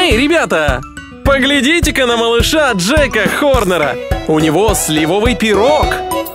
Эй, ребята! Поглядите-ка на малыша Джека Хорнера! У него сливовый пирог!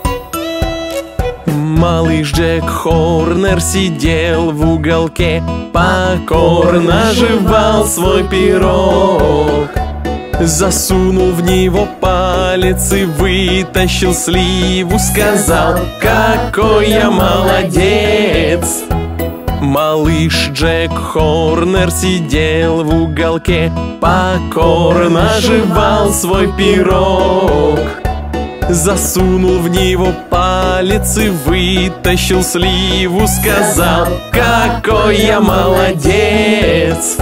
Малыш Джек Хорнер сидел в уголке, покорно жевал свой пирог. Засунул в него палец и вытащил сливу, сказал: какой я молодец! Малыш Джек Хорнер сидел в уголке, покорно жевал свой пирог. Засунул в него палец и вытащил сливу, сказал: какой я молодец!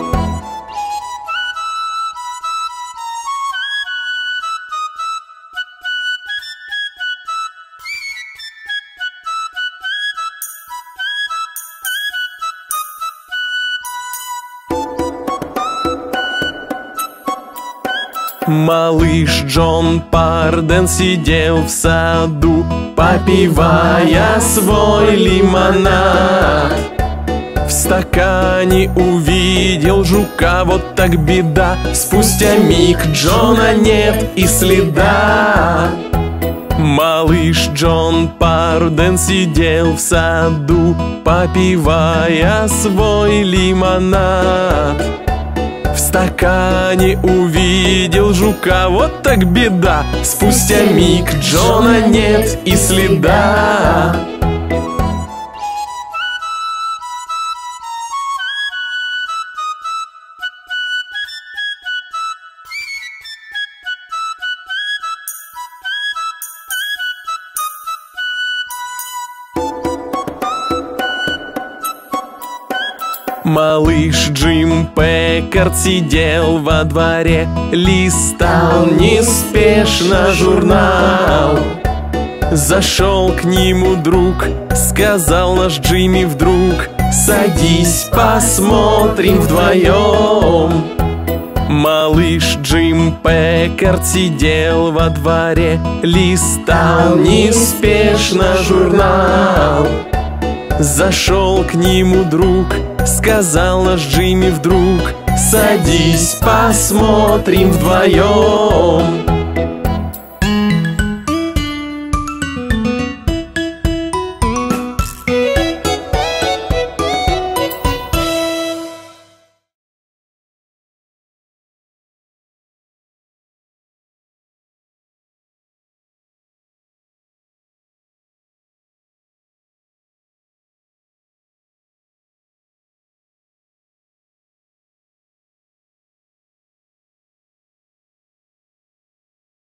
Малыш Джон Парден сидел в саду, попивая свой лимонад. В стакане увидел жука, вот так беда. Спустя миг Джона нет и следа. Малыш Джон Парден сидел в саду, попивая свой лимонад. В стакане увидел жука, вот так беда. Спустя миг Джона нет и следа. Малыш Джим Пекард сидел во дворе, листал неспешно журнал. Зашел к нему друг, сказал наш Джимми вдруг: садись, посмотрим вдвоем. Малыш Джим Пекард сидел во дворе, листал неспешно журнал. Зашел к нему друг, сказал наш Джимми вдруг: садись, посмотрим вдвоем.